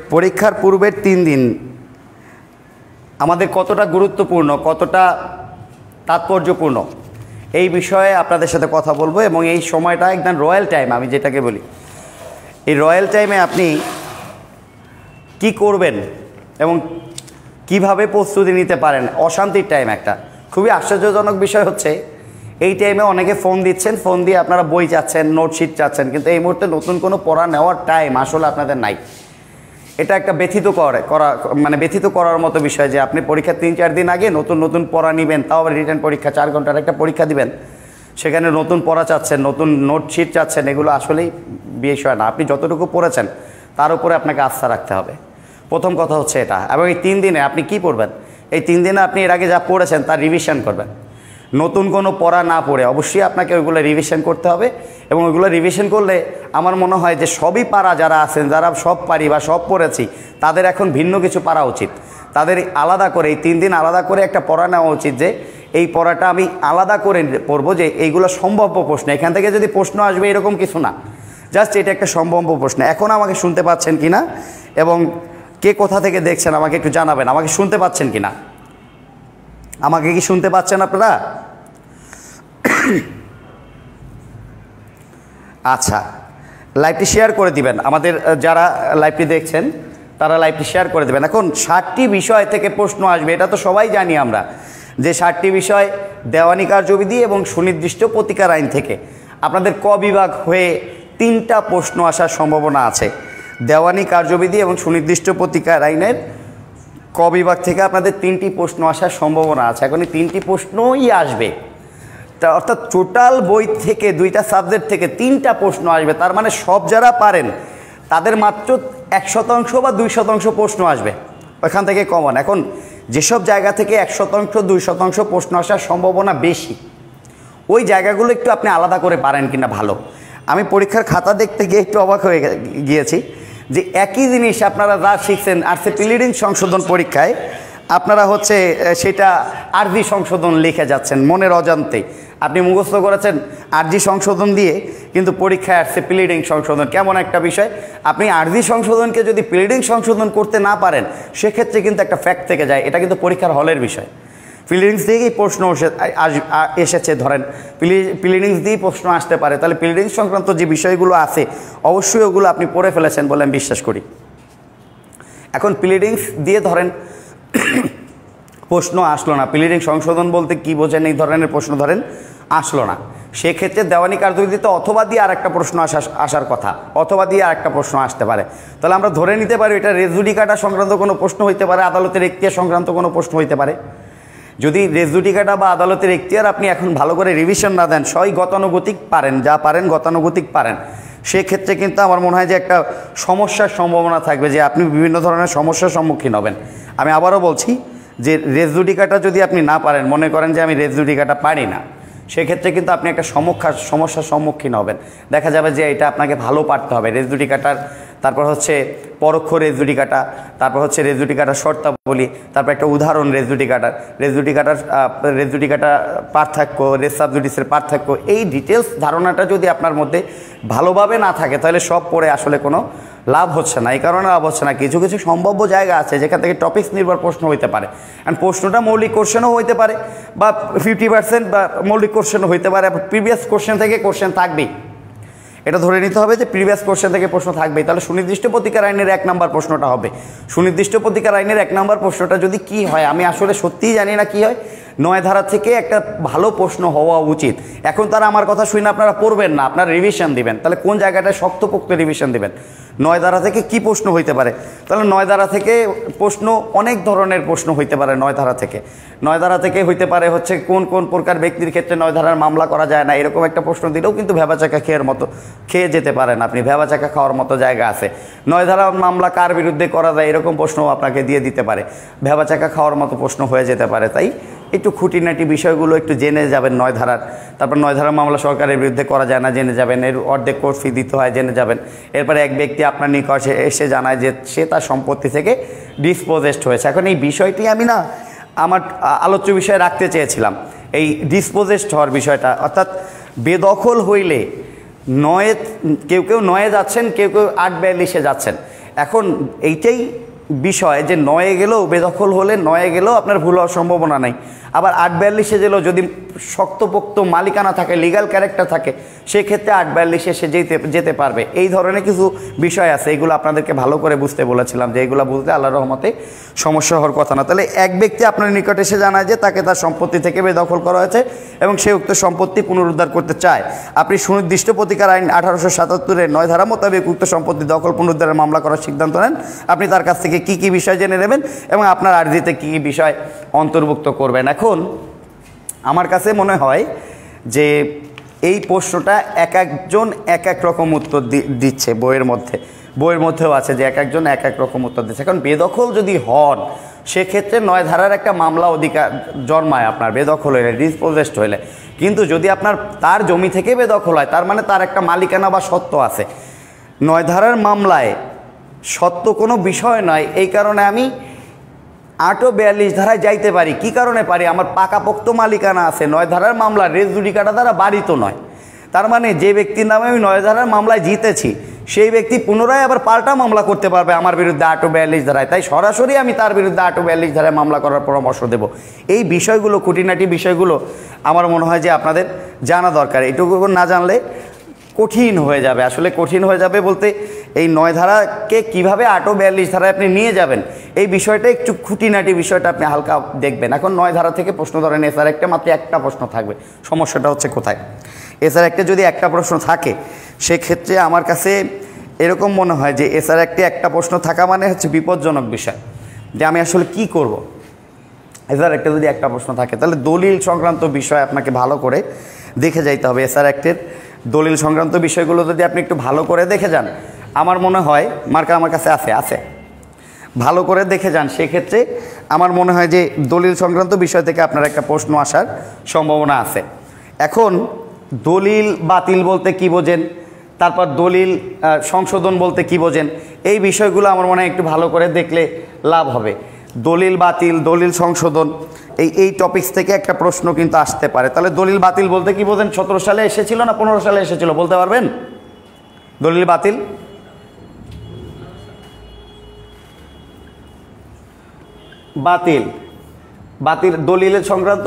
পরীক্ষার পূর্বের 3 দিন আমাদের কতটা গুরুত্বপূর্ণ, কতটা তাৎপর্যপূর্ণ এই বিষয়ে আপনাদের সাথে কথা বলবো। এবং এই সময়টা একদম রয়্যাল টাইম, আমি যেটাকে বলি, এই রয়্যাল টাইমে আপনি কি করবেন এবং কিভাবে প্রস্তুতি নিতে পারেন। অশান্তির টাইম একটা। খুবই আশ্চর্যজনক বিষয় হচ্ছে এই টাইমে অনেকে ফোন দিচ্ছেন, ফোন দিয়ে আপনারা বই চাচ্ছেন, নোটশিট চাচ্ছেন, কিন্তু এই মুহূর্তে নতুন কোনো পড়া নেওয়ার টাইম আসলে আপনাদের নাই। এটা একটা ব্যথিত করার মতো বিষয় যে আপনি পরীক্ষার 3-4 দিন আগে নতুন নতুন পড়া নেবেন, তাও আবার রিটেন পরীক্ষা 4 ঘন্টার একটা পরীক্ষা দিবেন, সেখানে নতুন পড়া চাচ্ছেন, নতুন নোটশিট চাচ্ছেন। এগুলো আসলেই বিষয় না। আপনি যতটুকু পড়েছেন তার উপরে আপনাকে আস্থা রাখতে হবে। প্রথম কথা হচ্ছে এটা। এবং এই 3 দিনে আপনি কি পড়বেন? এই 3 দিনে আপনি এর আগে যা পড়েছেন তার রিভিশন করবেন। নতুন কোনো পড়া না পড়ে অবশ্যই আপনাকে ওইগুলো রিভিশন করতে হবে। এবং ওইগুলো রিভিশন করলে আমার মনে হয় যে সবই পারা যারা আছেন, যারা সব পারি বা সব পড়েছি, তাদের এখন ভিন্ন কিছু পারা উচিত। তাদের আলাদা করে এই 3 দিন আলাদা করে একটা পড়া নেওয়া উচিত যে এই পড়াটা আমি আলাদা করে পড়বো, যে এইগুলো সম্ভাব্য প্রশ্ন। এখান থেকে যদি প্রশ্ন আসবে এরকম কিছু না, জাস্ট এটা একটা সম্ভাব্য প্রশ্ন। এখন আমাকে শুনতে পাচ্ছেন কি না এবং কে কোথা থেকে দেখছেন আমাকে একটু জানাবেন। আমাকে শুনতে পাচ্ছেন কি না? আমাকে কি শুনতে পাচ্ছেন আপনারা? আচ্ছা, লাইভটি শেয়ার করে দিবেন। আমাদের যারা লাইভটি দেখছেন তারা লাইভটি শেয়ার করে দেবেন। এখন 60টি বিষয় থেকে প্রশ্ন আসবে, এটা তো সবাই জানি আমরা, যে 60টি বিষয় দেওয়ানি কার্যবিধি এবং সুনির্দিষ্ট প্রতিকার আইন থেকে আপনাদের ক বিভাগ হয়ে 3টা প্রশ্ন আসার সম্ভাবনা আছে। দেওয়ানি কার্যবিধি এবং সুনির্দিষ্ট প্রতিকার আইনের ক বিভাগ থেকে আপনাদের 3টি প্রশ্ন আসার সম্ভাবনা আছে। এখন এই 3টি প্রশ্নই আসবে, অর্থাৎ টোটাল বই থেকে 2টা সাবজেক্ট থেকে 3টা প্রশ্ন আসবে। তার মানে সব যারা পারেন তাদের মাত্র 1% বা 2% প্রশ্ন আসবে ওইখান থেকে কমন। এখন যেসব জায়গা থেকে 1% 2% প্রশ্ন আসার সম্ভাবনা বেশি, ওই জায়গাগুলো একটু আপনি আলাদা করে পারেন কিনা ভালো। আমি পরীক্ষার খাতা দেখতে গিয়ে একটু অবাক হয়ে গিয়েছি যে একই জিনিস আপনারা যা শিখছেন আরসি প্রিলিডিং সংশোধন পরীক্ষায় আপনারা হচ্ছে সেটা আরজি সংশোধন লিখে যাচ্ছেন মনের অজান্তে। আপনি মুখস্থ করেছেন আরজি সংশোধন দিয়ে, কিন্তু পরীক্ষায় আসছে প্রিলিডিং সংশোধন। কেমন একটা বিষয়! আপনি আরজি সংশোধনকে যদি প্রিলিডিং সংশোধন করতে না পারেন সেক্ষেত্রে কিন্তু একটা ফ্যাক্ট থেকে যায়। এটা কিন্তু পরীক্ষার হলের বিষয়। প্রিলিডিংস দিয়েই প্রশ্ন এসেছে, ধরেন প্রিলিডিংস দিয়েই প্রশ্ন আসতে পারে, তাহলে প্রিলিডিংস সংক্রান্ত যে বিষয়গুলো আছে অবশ্যই ওগুলো আপনি পড়ে ফেলেছেন বলে আমি বিশ্বাস করি। এখন প্রিলিডিংস দিয়ে ধরেন প্রশ্ন আসলো না, প্রিলিডিং সংশোধন বলতে কি বোঝেন এই ধরনের প্রশ্ন ধরেন আসলো না, সেক্ষেত্রে দেওয়ানি কার্যবিধিতে অথবা দিয়ে আর একটা প্রশ্ন আসার কথা, অথবা দিয়ে আর একটা প্রশ্ন আসতে পারে। তাহলে আমরা ধরে নিতে পারি এটা রেস জুডিকাটা সংক্রান্ত কোনো প্রশ্ন হইতে পারে, আদালতের এখতিয়ার সংক্রান্ত কোনো প্রশ্ন হইতে পারে। যদি রেস জুডিকাটা বা আদালতের এখতিয়ার আপনি এখন ভালো করে রিভিশন না দেন, সবই গতানুগতিক পারেন, যা পারেন গতানুগতিক পারেন, সেক্ষেত্রে কিন্তু আমার মনে হয় যে একটা সমস্যার সম্ভাবনা থাকবে, যে আপনি বিভিন্ন ধরনের সমস্যার সম্মুখীন হবেন। আমি আবারও বলছি যে রেস জুডিকাটা যদি আপনি না পারেন, মনে করেন যে আমি রেস জুডিকাটা পারি না, সেক্ষেত্রে কিন্তু আপনি একটা সমস্যার সম্মুখীন হবেন। দেখা যাবে যে এটা আপনাকে ভালো পারতে হবে রেস জুডিকাটার, তারপর হচ্ছে পরোক্ষ রেস জুডিকাটা, তারপর হচ্ছে রেস জুডিকাটার শর্তাবলী, তারপর একটা উদাহরণ রেস জুডিকাটার পার্থক্য, রেস সাবজুডিসের পার্থক্য। এই ডিটেলস ধারণাটা যদি আপনার মধ্যে ভালোভাবে না থাকে তাহলে সব পড়ে আসলে কোনো লাভ হচ্ছে না। এই কারণে লাভ হচ্ছে না, কিছু কিছু সম্ভাব্য জায়গা আছে যেখান থেকে টপিক্স নির্ভর প্রশ্ন হইতে পারে। অ্যান্ড প্রশ্নটা মৌলিক কোশ্চেনও হইতে পারে বা 50% বা মৌলিক কোশ্চেনও হইতে পারে, প্রিভিয়াস কোশ্চেন থেকে কোশ্চেন থাকবেই। এটা ধরে নিতে হবে যে প্রিভিয়াস কোশ্চেন থেকে প্রশ্ন থাকবেই। তাহলে সুনির্দিষ্ট প্রতিকার আইনের 1 নম্বর প্রশ্নটা হবে। সুনির্দিষ্ট প্রতিকার আইনের 1 নম্বর প্রশ্নটা যদি কি হয়, আমি আসলে সত্যিই জানি না কি হয়, 9 ধারা থেকে একটা ভালো প্রশ্ন হওয়া উচিত। এখন তারা আমার কথা শুনে আপনারা পড়বেন না, আপনারা রিভিশন দিবেন। তাহলে কোন জায়গাটায় শক্তপোক্ত রিভিশন দিবেন? 9 ধারা থেকে কি প্রশ্ন হইতে পারে? তাহলে 9 ধারা থেকে প্রশ্ন অনেক ধরনের প্রশ্ন হইতে পারে। 9 ধারা থেকে হইতে পারে হচ্ছে কোন কোন প্রকার ব্যক্তির ক্ষেত্রে 9 ধারার মামলা করা যায় না, এরকম একটা প্রশ্ন দিলেও কিন্তু ভেবাচাকা খেয়ে যেতে পারেন আপনি। ভেবাচাকা খাওয়ার মতো জায়গা আছে। 9 ধারার মামলা কার বিরুদ্ধে করা যায় এরকম প্রশ্নও আপনাকে দিয়ে দিতে পারে, ভেবাচাকা খাওয়ার মতো প্রশ্ন হয়ে যেতে পারে। তাই একটু খুঁটিনাটি বিষয়গুলো একটু জেনে যাবেন 9 ধারার। তারপর 9 ধারার মামলা সরকারের বিরুদ্ধে করা যায় না জেনে যাবেন, এর অর্ধেক কোর্ট ফি দিতে হয় জেনে যাবেন। এরপরে এক ব্যক্তি আপনার নিকট এসে জানায় যে সে তার সম্পত্তি থেকে ডিসপোজেসড হয়েছে। এখন এই বিষয়টি আমি না আমার আলোচ্য বিষয়ে রাখতে চেয়েছিলাম, এই ডিসপোজেসড হওয়ার বিষয়টা, অর্থাৎ বেদখল হইলে কেউ 9-এ যাচ্ছেন, কেউ 8-42-এ যাচ্ছেন। এখন এইটাই বিষয় যে 9-এ গেলেও বেদখল হলে 9-এ গেলেও আপনার ভুল হওয়ার সম্ভাবনা নাই, আবার 8-42-এ গেলেও যদি শক্তপোক্ত মালিকানা থাকে, লিগ্যাল ক্যারেক্টার থাকে, সেক্ষেত্রে 8-42-এ সে যেতে পারবে। এই ধরনের কিছু বিষয় আছে, এগুলো আপনাদেরকে ভালো করে বুঝতে বলেছিলাম যে এইগুলো বুঝতে আল্লাহর রহমতে সমস্যা হওয়ার কথা না। তাহলে এক ব্যক্তি আপনার নিকট এসে জানায় যে তাকে তার সম্পত্তি থেকে বেদখল করা হয়েছে এবং সে উক্ত সম্পত্তি পুনরুদ্ধার করতে চায়। আপনি সুনির্দিষ্ট প্রতিকার আইন 1877-এর 9 ধারা মোতাবেক উক্ত সম্পত্তি দখল পুনরুদ্ধারের মামলা করার সিদ্ধান্ত নেন। আপনি তার কাছ থেকে কি কি বিষয় জেনে নেবেন এবং আপনার আর্জিতে কী কী বিষয় অন্তর্ভুক্ত করবেন। এখন আমার কাছে মনে হয় যে এই প্রশ্নটা এক একজন এক এক রকম উত্তর দিচ্ছে, বইয়ের মধ্যেও আছে যে এক একজন এক এক রকম উত্তর দিচ্ছে। এখন বেদখল যদি হন সেক্ষেত্রে 9 ধারার একটা মামলা অধিকার জন্মায় আপনার বেদখল হইলে, ডিসপোজেসড হইলে। কিন্তু যদি আপনার তার জমি থেকে বেদখল হয়, তার মানে তার একটা মালিকানা বা সত্ত্ব আছে। 9 ধারার মামলায় সত্য কোনো বিষয় নয়, এই কারণে আমি 842 ধারায় যাইতে পারি। কি কারণে পারি? আমার পাকাপোক্ত মালিকানা আছে। 9 ধারার মামলা রেস জুডিকাটা দ্বারা বাড়িত নয়। তার মানে যে ব্যক্তির নামে আমি 9 ধারার মামলায় জিতেছি, সেই ব্যক্তি পুনরায় আবার পাল্টা মামলা করতে পারবে আমার বিরুদ্ধে 842 ধারায়। তাই সরাসরি আমি তার বিরুদ্ধে 842 ধারায় মামলা করার পরামর্শ দেব। এই বিষয়গুলো, খুঁটিনাটি বিষয়গুলো আমার মনে হয় যে আপনাদের জানা দরকার। এটুকু না জানলে কঠিন হয়ে যাবে। আসলে কঠিন হয়ে যাবে বলতে এই 9 ধারাকে কীভাবে 842 ধারায় আপনি নিয়ে যাবেন, এই বিষয়টা একটু খুঁটিনাটি বিষয়টা আপনি হালকা দেখবেন। এখন 9 ধারা থেকে প্রশ্ন ধরেন এসআর একটা মাত্র একটা প্রশ্ন থাকবে। সমস্যাটা হচ্ছে কোথায়? এসআর একটা যদি একটা প্রশ্ন থাকে সেক্ষেত্রে আমার কাছে এরকম মনে হয় যে এসআর একটা প্রশ্ন থাকা মানে হচ্ছে বিপজ্জনক বিষয়, যে আমি আসলে কি করব। এসআর একটা যদি একটা প্রশ্ন থাকে তাহলে দলিল সংক্রান্ত বিষয় আপনাকে ভালো করে দেখে যাইতে হবে। এসআর একটের দলিল সংক্রান্ত বিষয়গুলো যদি আপনি একটু ভালো করে দেখে যান, আমার মনে হয় মার্কা আমার কাছে আছে ভালো করে দেখে যান, সেক্ষেত্রে আমার মনে হয় যে দলিল সংক্রান্ত বিষয় থেকে আপনার একটা প্রশ্ন আসার সম্ভাবনা আছে। এখন দলিল বাতিল বলতে কি বোঝেন, তারপর দলিল সংশোধন বলতে কি বোঝেন, এই বিষয়গুলো আমার মনে হয় একটু ভালো করে দেখলে লাভ হবে। দলিল বাতিল, দলিল সংশোধন, এই টপিকস থেকে একটা প্রশ্ন কিন্তু আসতে পারে। তাহলে দলিল বাতিল বলতে কি বোঝেন? 17 সালে এসেছিল না 15 সালে এসেছিল বলতে পারবেন? দলিল বাতিল দলিলের সংক্রান্ত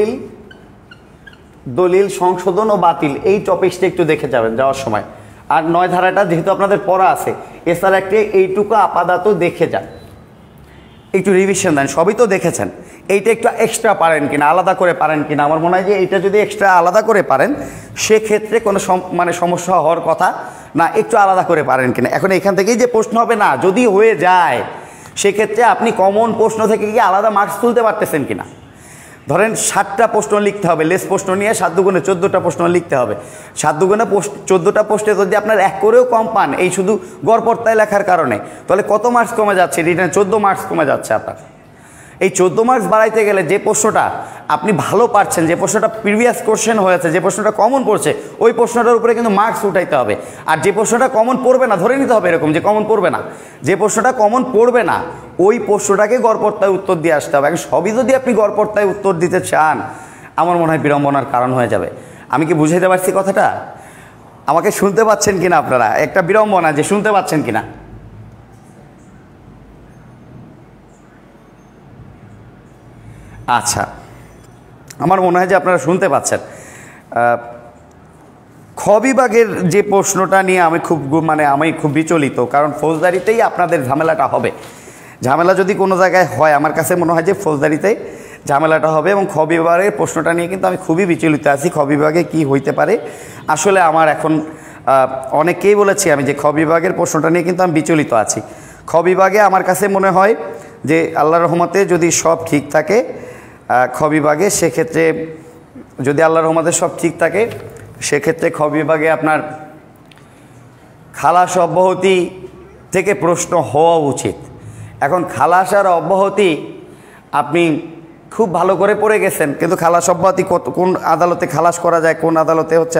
দলিল সংশোধন ও বাতিল, এই টপিকসটা একটু দেখে যাবেন যাওয়ার সময়। আর 9 ধারাটা যেহেতু আপনাদের পড়া আছে, এছাড়া একটা এইটুকু আপাতত দেখে যান, একটু রিভিশন দেন। সবই তো দেখেছেন, এইটা একটু এক্সট্রা পারেন কিনা, আলাদা করে পারেন কিনা। আমার মনে হয় যে এইটা যদি এক্সট্রা আলাদা করে পারেন সেক্ষেত্রে কোনো সমস্যা হওয়ার কথা না, একটু আলাদা করে পারেন কিনা। এখন এখান থেকেই যে প্রশ্ন হবে না, যদি হয়ে যায় সেক্ষেত্রে আপনি কমন প্রশ্ন থেকে কি আলাদা মার্কস তুলতে পারতেছেন কিনা। ধরেন 7টা প্রশ্ন লিখতে হবে, লেস প্রশ্ন নিয়ে 7 দুগুণে 14টা প্রশ্ন লিখতে হবে। 7 দুগুণে 14টা প্রশ্নে যদি আপনার 1 করেও কম পান এই শুধু গড়পড়তায় লেখার কারণে, তাহলে কত মার্কস কমে যাচ্ছে? রিটার্নে 14 মার্কস কমে যাচ্ছে আপনার। এই 14 মার্কস বাড়াইতে গেলে যে প্রশ্নটা আপনি ভালো পারছেন, যে প্রশ্নটা প্রিভিয়াস কোশ্চেন হয়েছে, যে প্রশ্নটা কমন পড়ছে, ওই প্রশ্নটার উপরে কিন্তু মার্কস উঠাইতে হবে। আর যে প্রশ্নটা কমন পড়বে না, ধরে নিতে হবে এরকম যে কমন পড়বে না, যে প্রশ্নটা কমন পড়বে না ওই প্রশ্নটাকে গড়পড়তায় উত্তর দিয়ে আসতে হবে। এখন সবই যদি আপনি গড়পড়তায় উত্তর দিতে চান, আমার মনে হয় বিড়ম্বনার কারণ হয়ে যাবে। আমি কি বুঝাইতে পারছি কথাটা? আমাকে শুনতে পাচ্ছেন কিনা আপনারা? একটা বিড়ম্বনা যে শুনতে পাচ্ছেন কিনা। আচ্ছা, আমার মনে হয় যে আপনারা শুনতে পাচ্ছেন। খ বিভাগের যে প্রশ্নটা নিয়ে আমি খুব বিচলিত, কারণ ফৌজদারিতেই আপনাদের ঝামেলাটা হবে। ঝামেলা যদি কোনো জায়গায় হয়, আমার কাছে মনে হয় যে ফৌজদারিতেই ঝামেলাটা হবে। এবং খ বিভাগের প্রশ্নটা নিয়ে কিন্তু আমি খুবই বিচলিত আছি। খ বিভাগে কী হইতে পারে আসলে আমার এখন অনেককেই বলেছি আমি যে খ বিভাগের প্রশ্নটা নিয়ে কিন্তু আমি বিচলিত আছি। খ বিভাগে আমার কাছে মনে হয় যে আল্লাহর রহমতে যদি সব ঠিক থাকে খ বিভাগে, সেক্ষেত্রে যদি আল্লাহর রহমতে সব ঠিক থাকে সেক্ষেত্রে খ বিভাগে আপনার খালাস অব্যাহতি থেকে প্রশ্ন হওয়া উচিত। এখন খালাস আর অব্যাহতি আপনি খুব ভালো করে পড়ে গেছেন, কিন্তু খালাস অব্যাহতি কোন আদালতে খালাস করা যায়, কোন আদালতে হচ্ছে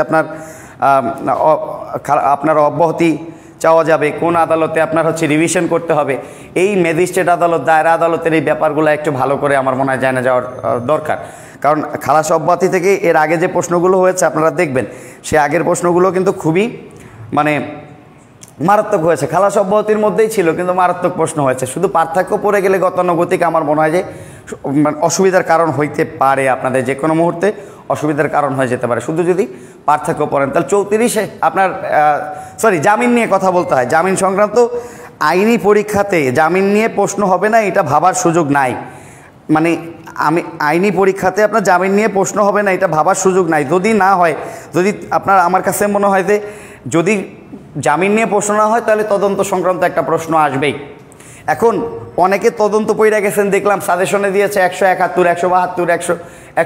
আপনার অব্যাহতি চাওয়া যাবে, কোন আদালতে আপনার হচ্ছে রিভিশন করতে হবে, এই ম্যাজিস্ট্রেট আদালত, দায়রা আদালতের এই ব্যাপারগুলো একটু ভালো করে আমার মনে হয় জানা যাওয়ার দরকার। কারণ খালাস অব্যাহতি থেকে এর আগে যে প্রশ্নগুলো হয়েছে আপনারা দেখবেন, সে আগের প্রশ্নগুলো কিন্তু খুবই মারাত্মক হয়েছে, খালাস অব্যাহতির মধ্যেই ছিল কিন্তু মারাত্মক প্রশ্ন হয়েছে। শুধু পার্থক্য পড়ে গেলে গতানুগতিক আমার মনে হয় যে অসুবিধার কারণ হইতে পারে, আপনাদের যে কোনো মুহূর্তে অসুবিধার কারণ হয়ে যেতে পারে শুধু যদি পার্থক্য পড়েন। তাহলে 34 আপনার জামিন নিয়ে কথা বলতে হয়। জামিন সংক্রান্ত আইনি পরীক্ষাতে জামিন নিয়ে প্রশ্ন হবে না এটা ভাবার সুযোগ নাই। মানে আইনি পরীক্ষাতে আপনার জামিন নিয়ে প্রশ্ন হবে না এটা ভাবার সুযোগ নাই। যদি না হয়, যদি আপনার আমার কাছে মনে হয় যে যদি জামিন নিয়ে প্রশ্ন না হয় তাহলে তদন্ত সংক্রান্ত একটা প্রশ্ন আসবেই। এখন অনেকে তদন্ত পইরা গেছেন দেখলাম, সাজেশনে দিয়েছে 171, 172,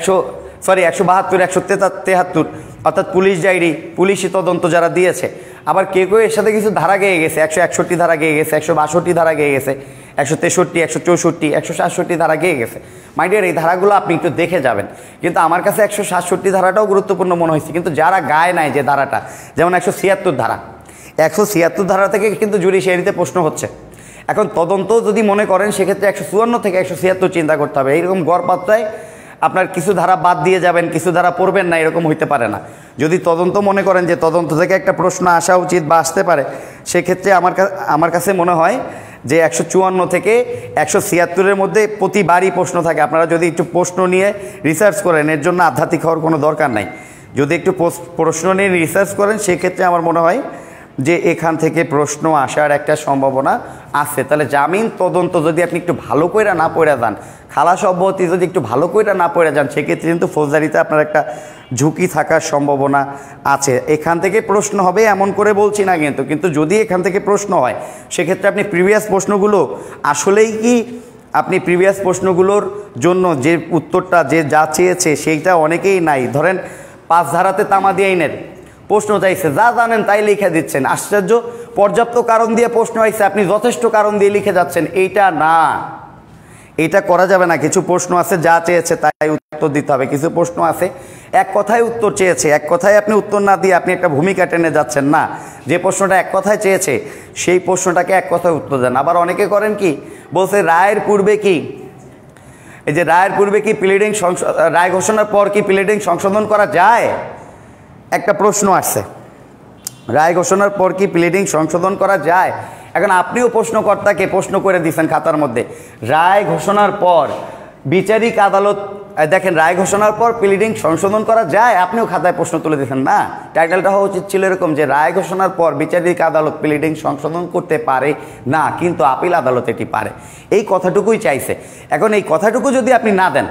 172, 173, অর্থাৎ পুলিশ ডায়েরি, পুলিশি তদন্ত যারা দিয়েছে। আবার কেউ এর সাথে কিছু ধারা গেয়ে গেছে, 161 ধারা গেয়ে গেছে, 162 ধারা গেয়ে গেছে, 163, 164, 167 ধারা গেয়ে গেছে। মাই ডিয়ার, এই ধারাগুলো আপনি একটু দেখে যাবেন। কিন্তু আমার কাছে 167 ধারাটাও গুরুত্বপূর্ণ মনে হয়েছে, কিন্তু যারা গায়ে নাই যে ধারাটা, যেমন 176 ধারা, 176 ধারা থেকে কিন্তু জুডিশিয়ারিতে প্রশ্ন হচ্ছে। এখন তদন্ত যদি মনে করেন সেক্ষেত্রে 154 থেকে 176 চিন্তা করতে হবে। এইরকম গড়পাত্রায় আপনার কিছু ধারা বাদ দিয়ে যাবেন, কিছু ধারা পড়বেন না, এরকম হইতে পারে না। যদি তদন্ত মনে করেন যে তদন্ত থেকে একটা প্রশ্ন আসা উচিত বা আসতে পারে, সেক্ষেত্রে আমার কাছে মনে হয় যে 154 থেকে 176-এর মধ্যে প্রতিবারই প্রশ্ন থাকে। আপনারা যদি একটু প্রশ্ন নিয়ে রিসার্চ করেন, এর জন্য আধ্যাত্মিক হওয়ার কোনো দরকার নাই। যদি একটু প্রশ্ন নিয়ে রিসার্চ করেন সেক্ষেত্রে আমার মনে হয় যে এখান থেকে প্রশ্ন আসার একটা সম্ভাবনা আছে। তাহলে জামিন তদন্ত যদি আপনি একটু ভালো করে না পড়ে যান, খালাস অব্যাহতি যদি একটু ভালো করে না পড়ে যান, সেক্ষেত্রে কিন্তু ফৌজদারিতে আপনার একটা ঝুঁকি থাকার সম্ভাবনা আছে। এখান থেকে প্রশ্ন হবে এমন করে বলছি না, কিন্তু যদি এখান থেকে প্রশ্ন হয় সেক্ষেত্রে আপনি প্রিভিয়াস প্রশ্নগুলো আসলেই কি আপনি প্রিভিয়াস প্রশ্নগুলোর জন্য যে উত্তরটা যে যা চেয়েছে সেইটা অনেকেই নাই। ধরেন 5 ধারাতে তামাদি আইনের প্রশ্ন চাইছে, যা জানেন তাই লিখে দিচ্ছেন। আশ্চর্য, পর্যাপ্ত কারণ দিয়ে প্রশ্ন হয়েছে, আপনি যথেষ্ট কারণ দিয়ে লিখে যাচ্ছেন। এইটা না, এটা করা যাবে না। কিছু প্রশ্ন আছে যা চেয়েছে তাই উত্তর দিতে হবে, কিছু প্রশ্ন আছে এক কথায় উত্তর চেয়েছে, এক কথায় আপনি উত্তর না দিয়ে আপনি একটা ভূমিকা টেনে যাচ্ছেন না। যে প্রশ্নটা এক কথায় চেয়েছে সেই প্রশ্নটাকে এক কথায় উত্তর দেন। আবার অনেকে করেন কি, বলছে রায়ের পূর্বে কি, এই যে রায়ের পূর্বে কি প্লিডিং, রায় ঘোষণার পর কি প্লিডিং সংশোধন করা যায়? একটা প্রশ্ন আসছে, রায় ঘোষণার পর কি প্লিডিং সংশোধন করা যায়? এখন আপনিও প্রশ্নকর্তাকে প্রশ্ন করে দিচ্ছেন খাতার মধ্যে, রায় ঘোষণার পর বিচারিক আদালত, দেখেন রায় ঘোষণার পর প্লিডিং সংশোধন করা যায়, আপনিও খাতায় প্রশ্ন তুলে দিচ্ছেন না। টাইটেলটা হওয়া উচিত ছিল এরকম যে রায় ঘোষণার পর বিচারিক আদালত প্লিডিং সংশোধন করতে পারে না, কিন্তু আপিল আদালত এটি পারে। এই কথাটুকুই চাইছে। এখন এই কথাটুকু যদি আপনি না দেন,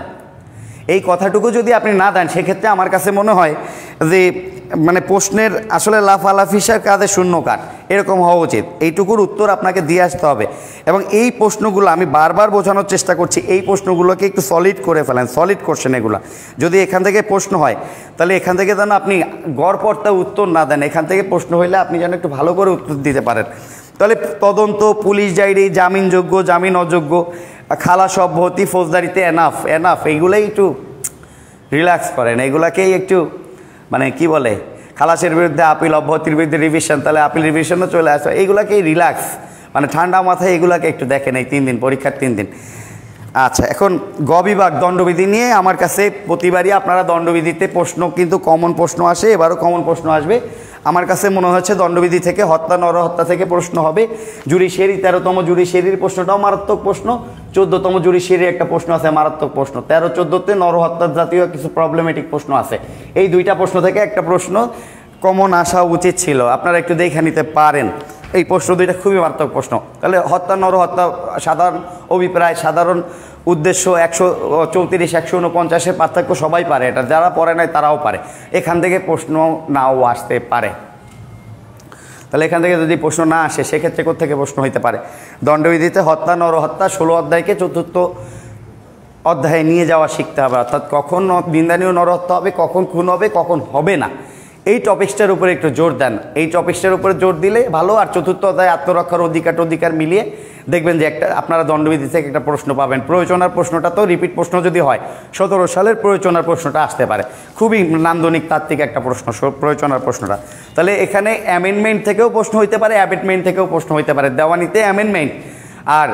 সেক্ষেত্রে আমার কাছে মনে হয় যে মানে প্রশ্নের আসলে লাফালাফিসার কাজে শূন্য কাট এরকম হওয়া উচিত। এইটুকুর উত্তর আপনাকে দিয়ে আসতে হবে। এবং এই প্রশ্নগুলো আমি বারবার বোঝানোর চেষ্টা করছি, এই প্রশ্নগুলোকে একটু সলিড করে ফেলেন, সলিড কোশ্চেন এগুলো। যদি এখান থেকে প্রশ্ন হয় তাহলে এখান থেকে যেন আপনি গড়পড়তা উত্তর না দেন, এখান থেকে প্রশ্ন হইলে আপনি যেন একটু ভালো করে উত্তর দিতে পারেন। তাহলে তদন্ত, পুলিশ ডায়েরি, জামিনযোগ্য, জামিন অযোগ্য, খালাস অব্যাহতি, ফৌজদারিতে এনাফ এইগুলোই একটু রিল্যাক্স করেন। এগুলাকেই একটু মানে কি বলে, খালাসের বিরুদ্ধে আপিল, অব্যাহতির বিরুদ্ধে রিভিশন, তাহলে আপিল রিভিশনও চলে আসে। এইগুলাকেই রিল্যাক্স, মানে ঠান্ডা মাথায় এগুলাকে একটু দেখেন এই 3 দিন, পরীক্ষার 3 দিন। আচ্ছা, এখন গ বিভাগ দণ্ডবিধি নিয়ে আমার কাছে প্রতিবারই আপনারা দণ্ডবিধিতে প্রশ্ন কিন্তু কমন প্রশ্ন আসে, এবারও কমন প্রশ্ন আসবে। আমার কাছে মনে হচ্ছে দণ্ডবিধি থেকে হত্যা, নরহত্যা থেকে প্রশ্ন হবে। জুডিশিয়ারি 13তম জুডিশিয়ারির প্রশ্নটাও মারাত্মক প্রশ্ন, 14তম জুডিশিয়ারির একটা প্রশ্ন আছে মারাত্মক প্রশ্ন, 13-14তে নরহত্যার জাতীয় কিছু প্রবলেমেটিক প্রশ্ন আছে। এই 2টা প্রশ্ন থেকে একটা প্রশ্ন কমন আসা উচিত ছিল, আপনারা একটু দেখে নিতে পারেন। এই প্রশ্ন 2টা খুবই মারাত্মক প্রশ্ন। তাহলে হত্যা, নরহত্যা, সাধারণ অভিপ্রায়, সাধারণ উদ্দেশ্য, 134, 149-এর পার্থক্য সবাই পারে, এটা যারা পড়ে নাই তারাও পারে। এখান থেকে প্রশ্ন নাও আসতে পারে। তাহলে এখান থেকে যদি প্রশ্ন না আসে সেক্ষেত্রে কোত্থেকে প্রশ্ন হইতে পারে? দণ্ডবিধিতে হত্যা, নরহত্যা 16 অধ্যায়কে 4র্থ অধ্যায়ে নিয়ে যাওয়া শিখতে হবে। অর্থাৎ কখন নিন্দানীয় নরহত্যা হবে, কখন খুন হবে, কখন হবে না, এই টপিক্সটার উপরে একটু জোর দেন। এই টপিক্সটার উপরে জোর দিলে ভালো। আর 4র্থ অধ্যায় আত্মরক্ষার অধিকার মিলিয়ে দেখবেন যে একটা আপনারা দণ্ডবিধি থেকে একটা প্রশ্ন পাবেন। প্রয়োজনার প্রশ্নটা তো রিপিট প্রশ্ন যদি হয়, 17 সালের প্রয়োজনার প্রশ্নটা আসতে পারে, খুবই নান্দনিক তাত্ত্বিক একটা প্রশ্ন প্রয়োজনার প্রশ্নটা। তাহলে এখানে অ্যামেন্ডমেন্ট থেকেও প্রশ্ন হইতে পারে, অ্যাবেটমেন্ট থেকেও প্রশ্ন হইতে পারে। দেওয়ানিতে অ্যামেন্ডমেন্ট আর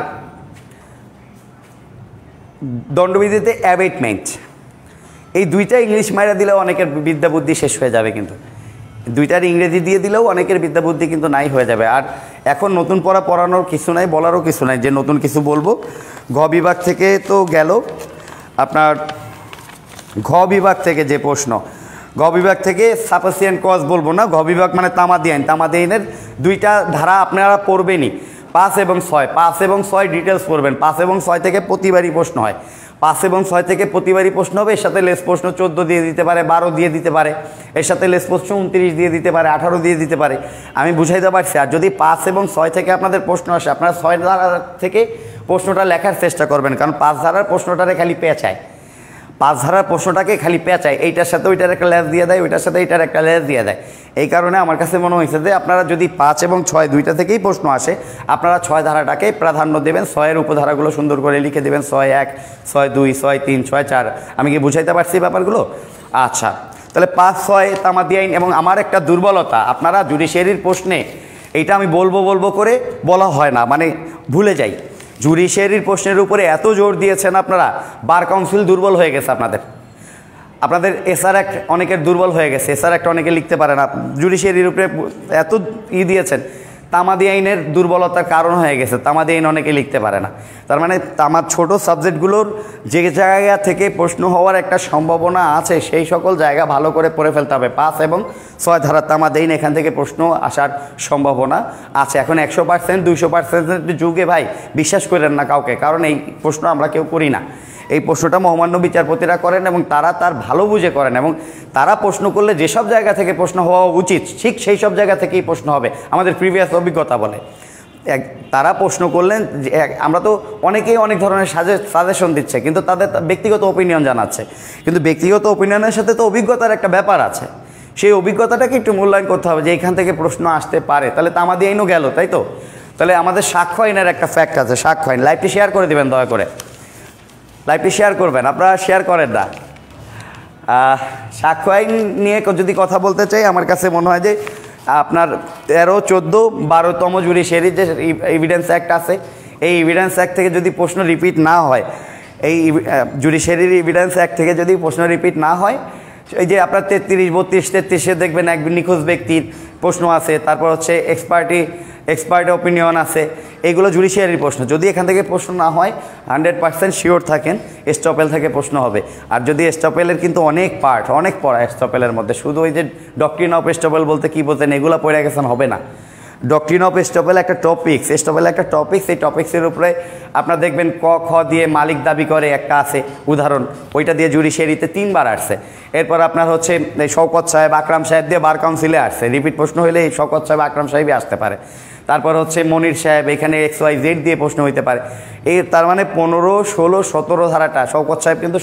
দণ্ডবিধিতে অ্যাবেটমেন্ট, এই 2টা ইংলিশ মাইরা দিলেও অনেকের বিদ্যা বুদ্ধি শেষ হয়ে যাবে। কিন্তু দুইটার ইংরেজি দিয়ে দিলেও অনেকের বিদ্যা বুদ্ধি কিন্তু নাই হয়ে যাবে। আর এখন নতুন পড়ানোর কিছু নাই, বলারও কিছু নাই যে নতুন কিছু বলবো। ঘ বিভাগ থেকে তো গেল আপনার, ঘ বিভাগ থেকে যে প্রশ্ন, ঘ বিভাগ থেকে সাফিসিয়েন্ট কজ বলবো না, ঘ বিভাগ মানে তামাদি আইন। তামাদি আইনের দুইটা ধারা আপনারা পড়বেনই, 5 এবং 6। 5 এবং 6 ডিটেলস পড়বেন। 5 এবং 6 থেকে প্রতিবারই প্রশ্ন হয়। 5 এবং 6 থেকে প্রতিবারই প্রশ্ন হবে। এর সাথে লেস প্রশ্ন 14 দিয়ে দিতে পারে, 12 দিয়ে দিতে পারে, এর সাথে লেস প্রশ্ন 29 দিয়ে দিতে পারে, 18 দিয়ে দিতে পারে। আমি বুঝাইতে পারছি। আর যদি 5 এবং 6 থেকে আপনাদের প্রশ্ন আসে, আপনারা 6 ধারা থেকে প্রশ্নটা লেখার চেষ্টা করবেন, কারণ 5 ধারার প্রশ্নটারে খালি পেঁচায়। 5 ধারার প্রশ্নটাকে খালি পেঁচায়, এইটার সাথে ওইটার একটা লেস দিয়ে দেয়, ওইটার সাথে এইটার একটা লেস দিয়ে দেয়। এই কারণে আমার কাছে মনে হয়েছে যে আপনারা যদি 5 এবং 6 দুইটা থেকেই প্রশ্ন আসে, আপনারা 6 ধারাটাকে প্রাধান্য দেবেন। 6-এর উপধারাগুলো সুন্দর করে লিখে দেবেন, 6-1, 6-2, 6-3, 6-4। আমি কি বুঝাইতে পারছি ব্যাপারগুলো? আচ্ছা, তাহলে 5-6 তামাদি আইন। এবং আমার একটা দুর্বলতা, আপনারা জুডিশিয়ারির প্রশ্নে এইটা আমি বলবো করে বলা হয় না, মানে ভুলে যাই। জুডিশিয়ারির প্রশ্নের উপরে এত জোর দিয়েছেন আপনারা, বার কাউন্সিল দুর্বল হয়ে গেছে আপনাদের এসআর অ্যাক্ট অনেকের দুর্বল হয়ে গেছে, এসআর অ্যাক্ট অনেকে লিখতে পারে না। জুডিশিয়ারির উপরে এত দিয়েছেন, তামাদি আইনের দুর্বলতার কারণ হয়ে গেছে, তামাদি আইন অনেকে লিখতে পারে না। তার মানে আমার ছোট সাবজেক্টগুলোর যে জায়গা থেকে প্রশ্ন হওয়ার একটা সম্ভাবনা আছে, সেই সকল জায়গা ভালো করে পড়ে ফেলতে হবে। 5 এবং 6 ধারা তামাদি আইন, এখান থেকে প্রশ্ন আসার সম্ভাবনা আছে। এখন 100%, 200% যুগে ভাই বিশ্বাস করেন না কাউকে, কারণ এই প্রশ্ন আমরা কেউ করি না। এই প্রশ্নটা মহামান্য বিচারপতিরা করেন এবং তারা তার ভালো বুঝে করেন, এবং তারা প্রশ্ন করলে যেসব জায়গা থেকে প্রশ্ন হওয়া উচিত ঠিক সেই সব জায়গা থেকেই প্রশ্ন হবে, আমাদের প্রিভিয়াস অভিজ্ঞতা বলে। তারা প্রশ্ন করলেন, আমরা তো অনেকেই অনেক ধরনের সাজেশন দিচ্ছে, কিন্তু তাদের ব্যক্তিগত ওপিনিয়ন জানাচ্ছে, কিন্তু ব্যক্তিগত ওপিনিয়নের সাথে তো অভিজ্ঞতার একটা ব্যাপার আছে। সেই অভিজ্ঞতাটাকে একটু মূল্যায়ন করতে হবে যে এখান থেকে প্রশ্ন আসতে পারে। তাহলে তামাদি আইনও গেল, তাই তো? তাহলে আমাদের সাক্ষ্য আইনের একটা ফ্যাক্ট আছে, সাক্ষ্য আইন। লাইভটি শেয়ার করে দেবেন দয়া করে, লাইভটি শেয়ার করবেন, আপনারা শেয়ার করেন না। সাক্ষ্য আইন নিয়ে যদি কথা বলতে চাই, আমার কাছে মনে হয় যে আপনার 13, 14, 12তম জুডিশিয়ারির যে এভিডেন্স অ্যাক্ট আছে, এই এভিডেন্স অ্যাক্ট থেকে যদি প্রশ্ন রিপিট না হয়, এই জুডিশিয়ারির এভিডেন্স অ্যাক্ট থেকে যদি প্রশ্ন রিপিট না হয়, এই যে আপনার 33, 32, 33 দেখবেন এক নিখোঁজ ব্যক্তির প্রশ্ন আছে, তারপর হচ্ছে এক্সপার্ট ওপিনিয়ন আছে, এগুলো জুডিশিয়ারির প্রশ্ন। যদি এখান থেকে প্রশ্ন না হয় 100% শিওর থাকেন এস্টপেল থেকে প্রশ্ন হবে। আর যদি এস্টপেলের কিন্তু অনেক পড়া এস্টপেলের মধ্যে, শুধু ওই যে ডক্ট্রিন অফ এস্টপেল বলতে কী বলতেন এগুলো পড়ে গেছেন হবে না। ডক্ট্রিন অফ এস্টপেল একটা টপিক্স, এস্টপেল একটা টপিক্স, এই টপিক্সের উপরে আপনার দেখবেন ক খ দিয়ে মালিক দাবি করে একটা আছে উদাহরণ, ওইটা দিয়ে জুডিশিয়ারিতে 3 বার আসছে। এরপর আপনার হচ্ছে শওকত সাহেব, আকরাম সাহেব দিয়ে বার কাউন্সিলে আসছে, রিপিট প্রশ্ন হলে এই শওকত সাহেব, আকরাম সাহেবই আসতে পারে। তারপর হচ্ছে মনির সাহেব, এখানে XYZ দিয়ে প্রশ্ন হইতে পারে। এই তার মানে 15, 16, 17 ধারাটা, শওকত সাহেব কিন্তু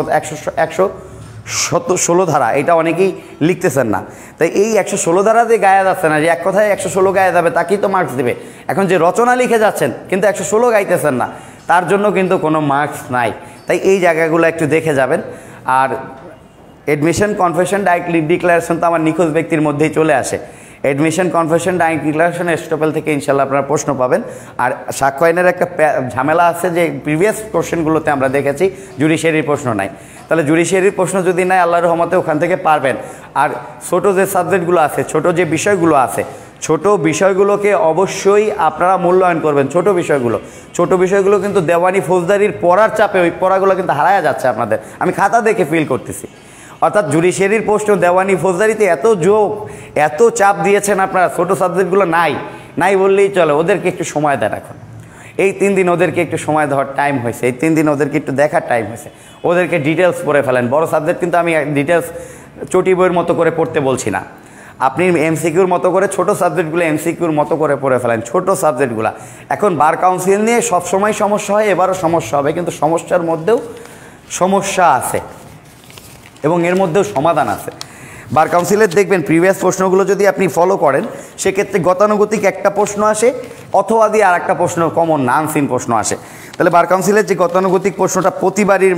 116 ধারা, এটা অনেকেই লিখতেছেন না। তাই এই 116 ধারা দিয়ে গায়া যাচ্ছে না, যে এক কথায় 116 গায়ে যাবে তাকেই তো মার্কস দেবে। এখন যে রচনা লিখে যাচ্ছেন কিন্তু 116 গাইতেছেন না, তার জন্য কিন্তু কোনো মার্কস নাই। তাই এই জায়গাগুলো একটু দেখে যাবেন। আর এডমিশন, কনফেশন, ডাইরেক্ট ডিক্লারেশন তো আমার নিখোঁজ ব্যক্তির মধ্যেই চলে আসে। Admission, confession, direct declaration, estoppel থেকে ইনশাল্লাহ আপনারা প্রশ্ন পাবেন। আর সাক্ষ্য আইনের একটা ঝামেলা আছে যে প্রিভিয়াস কোশ্চেনগুলোতে আমরা দেখেছি জুডিশিয়ারির প্রশ্ন নাই। তাহলে জুডিশিয়ারির প্রশ্ন যদি নাই, আল্লাহর রহমতে ওখান থেকে পারবেন। আর ছোট যে সাবজেক্টগুলো আছে, ছোট যে বিষয়গুলো আছে, ছোট বিষয়গুলোকে অবশ্যই আপনারা মূল্যায়ন করবেন। ছোট বিষয়গুলো কিন্তু দেওয়ানি ফৌজদারির পড়ার চাপে ওই পড়াগুলো কিন্তু হারায়া যাচ্ছে আপনাদের, আমি খাতা দেখে ফিল করতেছি। অর্থাৎ জুডিশিয়ারির প্রশ্ন, দেওয়ানি ফৌজদারিতে এত চাপ দিয়েছেন আপনারা, ছোটো সাবজেক্টগুলো নাই বললেই চলে। ওদেরকে একটু সময় দেন। এখন এই 3 দিন ওদেরকে একটু সময় দেওয়ার টাইম হয়েছে, এই 3 দিন ওদেরকে একটু দেখার টাইম হয়েছে। ওদেরকে ডিটেলস পড়ে ফেলেন। বড় সাবজেক্ট কিন্তু আমি ডিটেলস চটি বইয়ের মতো করে পড়তে বলছি না, আপনি MCQর মতো করে ছোটো সাবজেক্টগুলো MCQর মতো করে পড়ে ফেলেন, ছোটো সাবজেক্টগুলো। এখন বার কাউন্সিল নিয়ে সবসময় সমস্যা হয়, এবারও সমস্যা হবে, কিন্তু সমস্যার মধ্যেও সমস্যা আছে এবং এর মধ্যেও সমাধান আছে। বার কাউন্সিলের দেখবেন প্রিভিয়াস প্রশ্নগুলো যদি আপনি ফলো করেন, সেক্ষেত্রে গতানুগতিক একটা প্রশ্ন আসে, অথবা দিয়ে আর একটা প্রশ্ন কমন না আনসিন প্রশ্ন আসে। তাহলে বার কাউন্সিলের যে গতানুগতিক প্রশ্নটা প্রতিবারই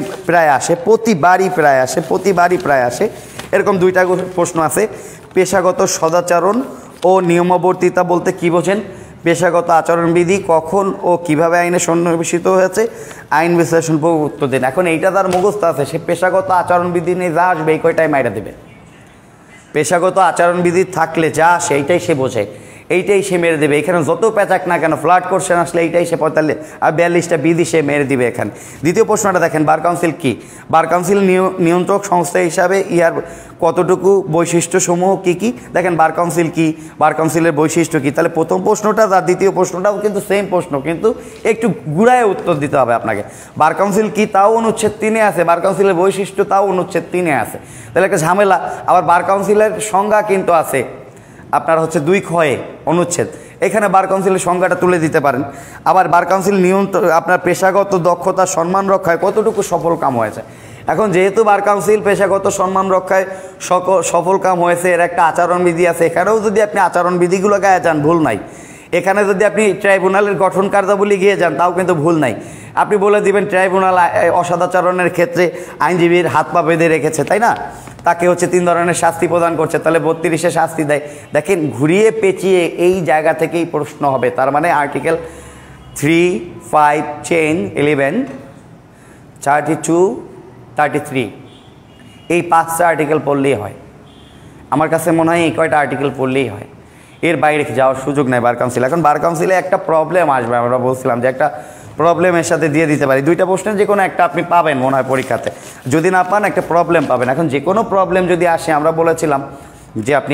প্রায় আসে, এরকম 2টা প্রশ্ন আছে। পেশাগত সদাচরণ ও নিয়মাবর্তিতা বলতে কী বোঝেন? পেশাগত আচরণবিধি কখন ও কিভাবে আইনে সন্নিবেশিত হয়েছে, আইন বিশ্লেষণ উত্তর দিন। এখন এইটা তার মুখস্থ আছে, সে পেশাগত আচরণবিধি নিয়ে যা আসবে এই কয়টাই মাইরা দেবে। পেশাগত আচরণবিধি থাকলে যা সেইটাই সে বোঝে, এইটাই সে মেরে দেবে। এখানে যত প্যাচাক না কেন, ফ্লাড কোশ্চেন আসলে এইটাই সে 45 আর 42টা বিধি সে মেরে দিবে এখানে। দ্বিতীয় প্রশ্নটা দেখেন, বার কাউন্সিল কি? বার কাউন্সিল নিয়ন্ত্রক সংস্থা হিসাবে ইহার কতটুকু বৈশিষ্ট্যসমূহ কি কি? দেখেন বার কাউন্সিল কি, বার কাউন্সিলের বৈশিষ্ট্য কি। তাহলে প্রথম প্রশ্নটা আর দ্বিতীয় প্রশ্নটাও কিন্তু সেম প্রশ্ন, কিন্তু একটু ঘুরায় উত্তর দিতে হবে আপনাকে। বার কাউন্সিল কি তাও অনুচ্ছেদ 3-এ আছে, বার কাউন্সিলের বৈশিষ্ট্য তাও অনুচ্ছেদ 3-এ আছে। তাহলে একটা ঝামেলা। আবার বার কাউন্সিলের সংজ্ঞা কিন্তু আছে আপনার হচ্ছে 2 ক্ষয়ে অনুচ্ছেদ, এখানে বার কাউন্সিলের সংজ্ঞাটা তুলে দিতে পারেন। আবার বার কাউন্সিল নিয়ন্ত্রণ আপনার পেশাগত দক্ষতা সম্মান রক্ষায় কতটুকু সফল কাম হয়েছে। এখন যেহেতু বার কাউন্সিল পেশাগত সম্মান রক্ষায় সফল কাম হয়েছে, এর একটা আচরণবিধি আছে, এখানেও যদি আপনি আচরণবিধিগুলো গায়ে যান ভুল নাই। এখানে যদি আপনি ট্রাইব্যুনালের গঠন কার্যাবলী গিয়ে যান তাও কিন্তু ভুল নাই। আপনি বলে দিবেন ট্রাইব্যুনাল অসদাচরণের ক্ষেত্রে আইনজীবীর হাত পা বেঁধে রেখেছে, তাই না, তাকে হচ্ছে 3 ধরনের শাস্তি প্রদান করছে, তাহলে 32-এ শাস্তি দেয়। দেখেন ঘুরিয়ে পেঁচিয়ে এই জায়গা থেকেই প্রশ্ন হবে। তার মানে আর্টিকেল 3, 5, 10, 11, 32, 33 এই 5টা আর্টিকেল পড়লেই হয়। আমার কাছে মনে হয় এই কয়টা আর্টিকেল পড়লেই হয়, এর বাইরে যাওয়ার সুযোগ নেই বার কাউন্সিল। এখন বার কাউন্সিলে একটা প্রবলেম আসবে, আমরা বলছিলাম যে একটা প্রবলেমের সাথে দিয়ে দিতে পারি। 2টা প্রশ্নের যে কোনো একটা আপনি পাবেন মনে হয় পরীক্ষাতে, যদি না পান একটা প্রবলেম পাবেন। এখন যে কোনো প্রবলেম যদি আসে, আমরা বলেছিলাম যে আপনি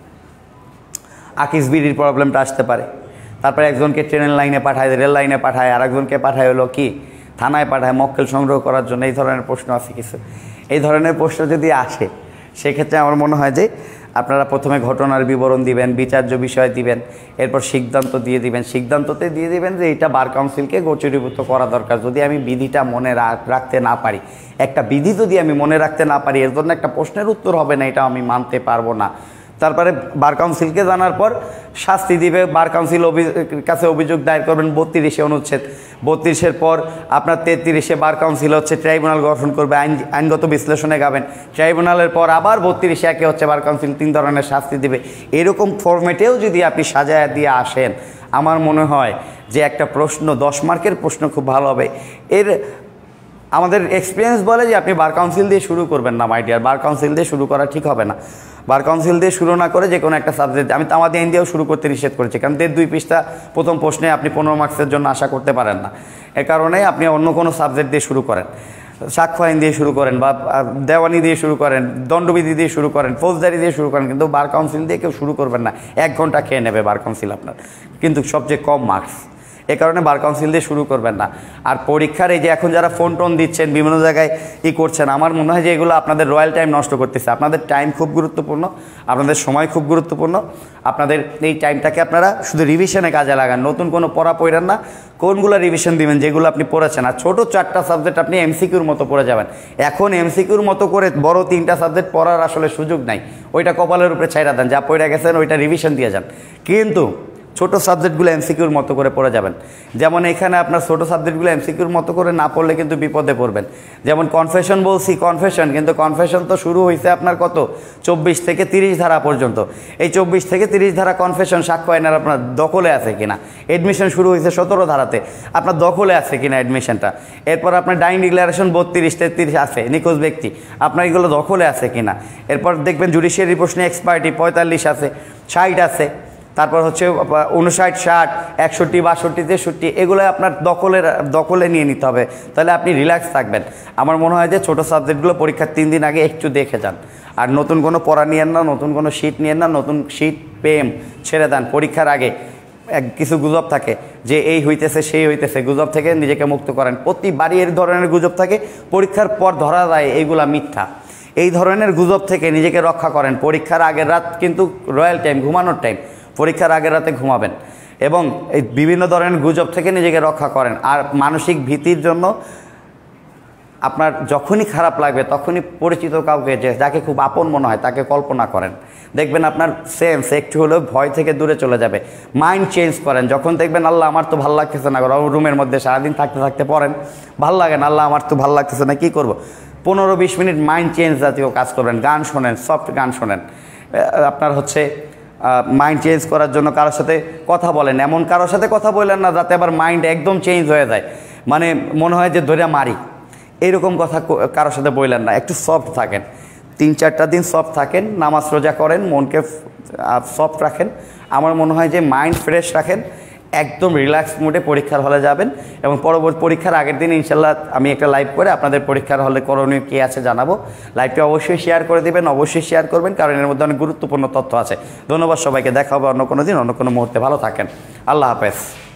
আকিস বিড়ির প্রবলেমটা আসতে পারে, তারপরে একজনকে ট্রেনের লাইনে পাঠায়, রেল লাইনে পাঠায়, আর একজনকে পাঠায় হলো কি থানায় পাঠায় মক্কেল সংগ্রহ করার জন্য। এই ধরনের প্রশ্ন আছে কিছু। এই ধরনের প্রশ্ন যদি আসে সেক্ষেত্রে আমার মনে হয় যে আপনারা প্রথমে ঘটনার বিবরণ দিবেন, বিচার্য বিষয় দিবেন, এরপর সিদ্ধান্ত দিয়ে দিবেন। সিদ্ধান্ততে দিয়ে দিবেন যে এটা বার কাউন্সিলকে গোচরীভূত করা দরকার। যদি আমি বিধিটা মনে রাখতে না পারি, একটা বিধি যদি আমি মনে রাখতে না পারি, এর জন্য একটা প্রশ্নের উত্তর হবে না, এটা আমি মানতে পারবো না। তারপরে বার কাউন্সিলকে জানার পর শাস্তি দিবে। বার কাউন্সিল কাছে অভিযোগ দায়ের করবেন 32-এ অনুচ্ছেদ, 32-এর পর আপনার 33-এ বার কাউন্সিল হচ্ছে ট্রাইব্যুনাল গঠন করবে, আইনগত বিশ্লেষণে গাবেন। ট্রাইব্যুনালের পর আবার 32-এ একে হচ্ছে বার কাউন্সিল 3 ধরনের শাস্তি দিবে। এরকম ফরম্যাটেও যদি আপনি সাজায় দিয়ে আসেন, আমার মনে হয় যে একটা প্রশ্ন 10 মার্কের প্রশ্ন খুব ভালো হবে। এর আমাদের এক্সপিরিয়েন্স বলে যে আপনি বার কাউন্সিল দিয়ে শুরু করবেন না মাই ডিয়ার, বার কাউন্সিল দিয়ে শুরু করা ঠিক হবে না। বার কাউন্সিল দিয়ে শুরু না করে যে কোনো একটা সাবজেক্ট, আমি তামাদি আইন দিয়েও শুরু করতে নিষেধ করেছি, কারণ 2 পৃষ্ঠা প্রথম প্রশ্নে আপনি 15 মার্কসের জন্য আশা করতে পারেন না। এ কারণে আপনি অন্য কোনো সাবজেক্ট দিয়ে শুরু করেন, সাক্ষ্য আইন দিয়ে শুরু করেন, বা দেওয়ানি দিয়ে শুরু করেন, দণ্ডবিধি দিয়ে শুরু করেন, ফৌজদারি দিয়ে শুরু করেন, কিন্তু বার কাউন্সিল দিয়ে কেউ শুরু করবেন না। 1 ঘন্টা খেয়ে নেবে বার কাউন্সিল আপনার, কিন্তু সবচেয়ে কম মার্কস। এ কারণে বার কাউন্সিল দিয়ে শুরু করবেন না। আর পরীক্ষার এই যে এখন যারা ফোন টোন দিচ্ছেন, বিভিন্ন জায়গায় করছেন, আমার মনে হয় যে এগুলো আপনাদের রয়্যাল টাইম নষ্ট করতেছে। আপনাদের টাইম খুব গুরুত্বপূর্ণ, আপনাদের সময় খুব গুরুত্বপূর্ণ। আপনাদের এই টাইমটাকে আপনারা শুধু রিভিশনে কাজে লাগান, নতুন কোনো পড়া পড়েন না। কোনগুলো রিভিশন দিবেন? যেগুলো আপনি পড়েছেন। আর ছোটো 4টা সাবজেক্ট আপনি এমসিকিউর মতো পড়ে যাবেন। এখন এমসিকিউর মতো করে বড় 3টা সাবজেক্ট পড়ার আসলে সুযোগ নাই। ওইটা কপালের উপরে ছাইড়া দেন, যা পড়ে গেছেন ওইটা রিভিশন দিয়ে যান। কিন্তু ছোট সাবজেক্টগুলো এমসিকিউর মতো করে পড়ে যাবেন। যেমন এখানে আপনার ছোট সাবজেক্টগুলো এমসিকিউর মতো করে না পড়লে কিন্তু বিপদে পড়বেন। যেমন কনফেশন বলছি, কনফেশন, কিন্তু কনফেশন তো শুরু হয়েছে আপনার কত 24 থেকে 30 ধারা পর্যন্ত। এই 24 থেকে 30 ধারা কনফেশন সাক্ষ্য আইনের আপনার দখলে আছে কিনা। এডমিশন শুরু হয়েছে 17 ধারাতে, আপনার দখলে আছে কিনা এডমিশনটা। এরপর আপনার ডাইং ডিক্লারেশন 32, 33 আছে, নিখোঁজ ব্যক্তি, আপনার এগুলো দখলে আছে কিনা। এরপর দেখবেন জুডিশিয়ারি প্রশ্নে এক্সপার্টি 45 আছে, 60 আছে, তারপর হচ্ছে 59, 60, 61, 62, 63, এগুলো আপনার দখলে নিয়ে নিতে হবে। তাহলে আপনি রিল্যাক্স থাকবেন। আমার মনে হয় যে ছোটো সাবজেক্টগুলো পরীক্ষার 3 দিন আগে একটু দেখে যান। আর নতুন কোনো পড়া নিয়েন না, নতুন কোনো শিট নিয়েন না, নতুন শিট পেম ছেড়ে দেন। পরীক্ষার আগে কিছু গুজব থাকে যে এই হইতেছে সেই হইতেছে, গুজব থেকে নিজেকে মুক্ত করেন। প্রতিবারই এই ধরনের গুজব থাকে, পরীক্ষার পর ধরা যায় এইগুলা মিথ্যা। এই ধরনের গুজব থেকে নিজেকে রক্ষা করেন। পরীক্ষার আগের রাত কিন্তু রয়্যাল টাইম, ঘুমানোর টাইম, পরীক্ষার আগের রাতে ঘুমাবেন এবং এই বিভিন্ন ধরনের গুজব থেকে নিজেকে রক্ষা করেন। আর মানসিক ভীতির জন্য আপনার যখনই খারাপ লাগবে তখনই পরিচিত কাউকে, যাকে খুব আপন মনে হয়, তাকে কল্পনা করেন। দেখবেন আপনার সেন্স একটু হলেও ভয় থেকে দূরে চলে যাবে। মাইন্ড চেঞ্জ করেন। যখন দেখবেন আল্লাহ আমার তো ভালো লাগতেছে না, রুমের মধ্যে সারাদিন থাকতে থাকতে পড়েন, ভালো লাগে না, আল্লাহ আমার তো ভালো লাগতেছে না, কী করবো, 15-20 মিনিট মাইন্ড চেঞ্জ জাতীয় কাজ করবেন। গান শোনেন, সফট গান শোনেন। আপনার হচ্ছে মাইন্ড চেঞ্জ করার জন্য কারোর সাথে কথা বলেন। এমন কারোর সাথে কথা বললেন না যাতে আবার মাইন্ড একদম চেঞ্জ হয়ে যায়, মানে মনে হয় যে ধরে মারি, এইরকম কথা কারোর সাথে বললেন না। একটু সফট থাকেন। 3-4টা দিন সফট থাকেন, নামাজ রোজা করেন, মনকে সফট রাখেন, আমার মনে হয় যে মাইন্ড ফ্রেশ রাখেন, একদম রিল্যাক্স মুডে পরীক্ষার হলে যাবেন এবং পরবর্তী পরীক্ষার আগের দিন ইনশাল্লাহ আমি একটা লাইভ করে আপনাদের পরীক্ষার হলে করণীয় কী আছে জানাবো। লাইভটি অবশ্যই শেয়ার করে দিবেন, অবশ্যই শেয়ার করবেন, কারণ এর মধ্যে অনেক গুরুত্বপূর্ণ তথ্য আছে। ধন্যবাদ সবাইকে, দেখা হবে অন্য কোনো দিন, অন্য কোনো মুহূর্তে। ভালো থাকেন, আল্লাহ হাফেজ।